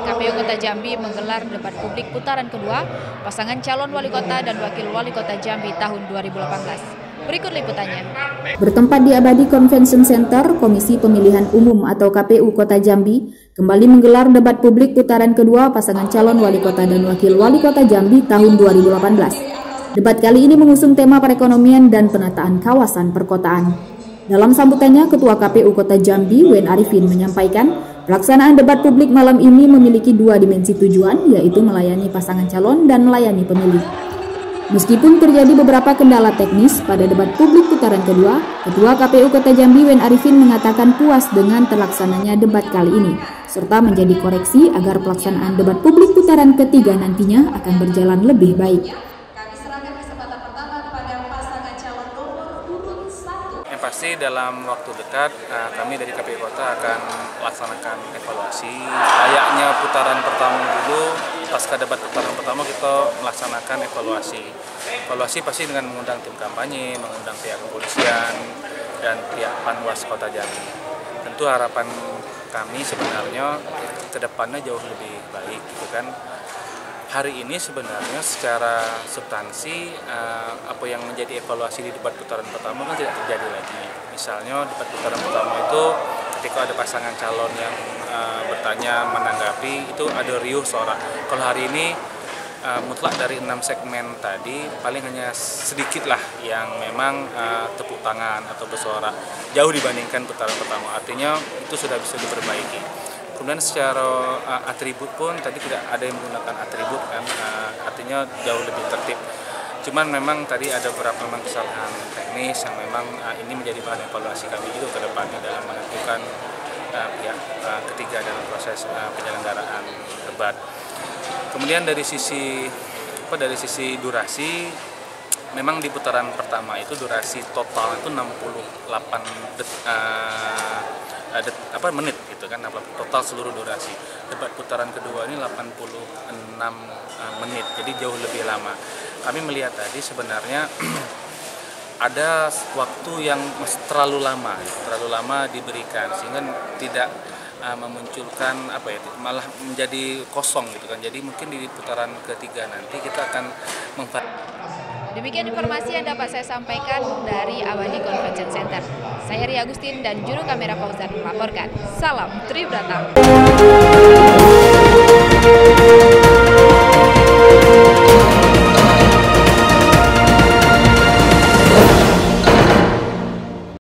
KPU Kota Jambi menggelar debat publik putaran kedua pasangan calon wali kota dan wakil wali kota Jambi tahun 2018. Berikut liputannya. Bertempat di Abadi Convention Center, Komisi Pemilihan Umum atau KPU Kota Jambi kembali menggelar debat publik putaran kedua pasangan calon wali kota dan wakil wali kota Jambi tahun 2018. Debat kali ini mengusung tema perekonomian dan penataan kawasan perkotaan. Dalam sambutannya, Ketua KPU Kota Jambi, Wen Arifin, menyampaikan pelaksanaan debat publik malam ini memiliki dua dimensi tujuan, yaitu melayani pasangan calon dan melayani pemilih. Meskipun terjadi beberapa kendala teknis pada debat publik putaran kedua, Ketua KPU Kota Jambi, Wen Arifin, mengatakan puas dengan terlaksananya debat kali ini, serta menjadi koreksi agar pelaksanaan debat publik putaran ketiga nantinya akan berjalan lebih baik. Yang pasti dalam waktu dekat kami dari KPU Kota akan laksanakan evaluasi. Layaknya putaran pertama dulu, pasca debat putaran pertama kita melaksanakan evaluasi. Evaluasi pasti dengan mengundang tim kampanye, mengundang pihak kepolisian dan pihak Panwas Kota Jambi. Tentu harapan kami sebenarnya ke depannya jauh lebih baik, gitu kan. Hari ini sebenarnya secara substansi apa yang menjadi evaluasi di debat putaran pertama kan tidak terjadi lagi. Misalnya debat putaran pertama itu ketika ada pasangan calon yang bertanya menanggapi itu ada riuh suara. Kalau hari ini mutlak dari 6 segmen tadi paling hanya sedikit lah yang memang tepuk tangan atau bersuara jauh dibandingkan putaran pertama. Artinya itu sudah bisa diperbaiki. Kemudian secara atribut pun tadi tidak ada yang menggunakan atribut kan, artinya jauh lebih tertib. Cuman memang tadi ada beberapa kesalahan teknis yang memang ini menjadi bahan evaluasi kami juga ke depannya dalam menentukan pihak ketiga dalam proses penyelenggaraan debat. Kemudian dari sisi durasi, memang di putaran pertama itu durasi total itu 68 menit gitu kan, total seluruh durasi. Debat putaran kedua ini 86 menit, jadi jauh lebih lama. Kami melihat tadi sebenarnya ada waktu yang terlalu lama diberikan sehingga tidak memunculkan malah menjadi kosong gitu kan. Jadi mungkin di putaran ketiga nanti kita akan Demikian informasi yang dapat saya sampaikan dari Abadi Convention Center. Saya Ria Agustin dan juru kamera Fauzan melaporkan. Salam Tribrata.